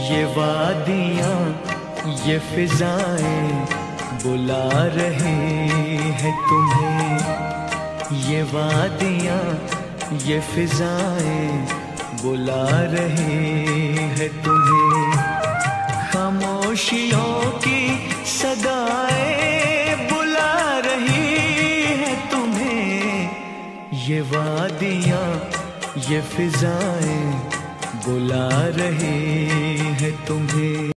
ये वादियाँ ये फिजाएं बुला रही है तुम्हें। ये वादियाँ ये फिजाएं बुला रही है तुम्हें। खामोशियों की सदाएं बुला रही है तुम्हें। ये वादियाँ ये फिजाएं बुला रही है तुम्हें।